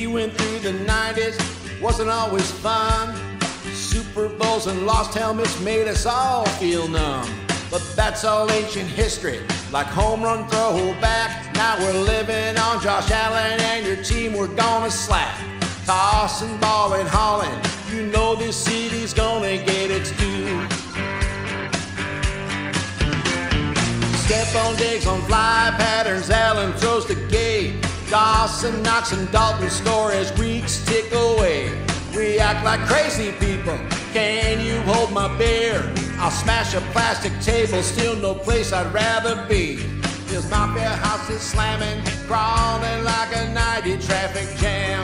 went through the 90s, wasn't always fun. Super Bowls and lost helmets made us all feel numb. But that's all ancient history, like home run throwback. Now we're living on Josh Allen and your team, we're gonna slap. Tossing, balling, hauling, you know this city's gonna get its due. Step on digs on fly patterns, Allen throws the gate. Dawson knocks and Dalton score as weeks tick away. We act like crazy people, can you hold my beer? I'll smash a plastic table, still no place I'd rather be. This Mafia house is slamming, crawling like a 90 traffic jam.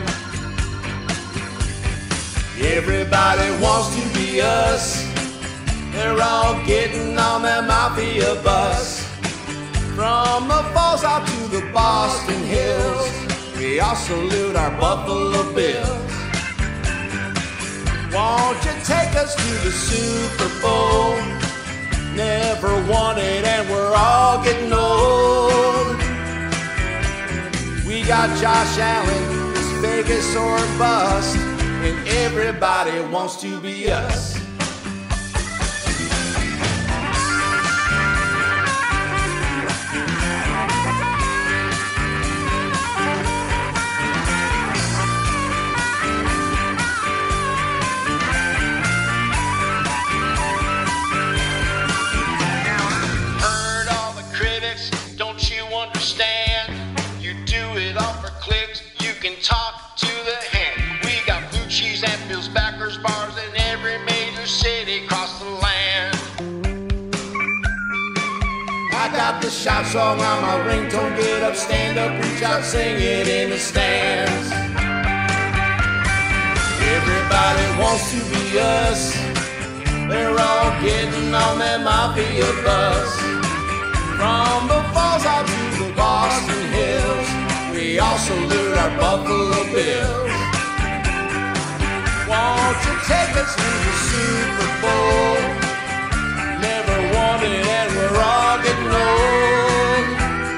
Everybody wants to be us, they're all getting on that Mafia bus. From the falls out to the Boston Hills, we all salute our Buffalo Bills. Won't you take us to the Super Bowl? Never won it and we're all getting old. We got Josh Allen, it's Vegas or bust, and everybody wants to be us. Don't you understand? You do it all for clicks, you can talk to the hand. We got blue cheese and Bill's backers bars in every major city across the land. I got the shout song on my ringtone, get up, stand up, reach out, sing it in the stands. Everybody wants to be us, they're all getting on that Mafia bus. From the falls out to the Boston Hills, we all salute our Buffalo Bills. Won't you take us to the Super Bowl? Never won it and we're all getting old.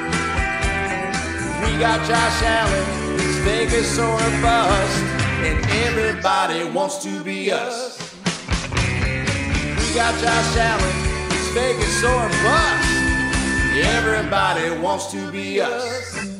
We got Josh Allen, it's Vegas or a bust, and everybody wants to be us. We got Josh Allen, it's Vegas or a bust. Everybody wants to be us.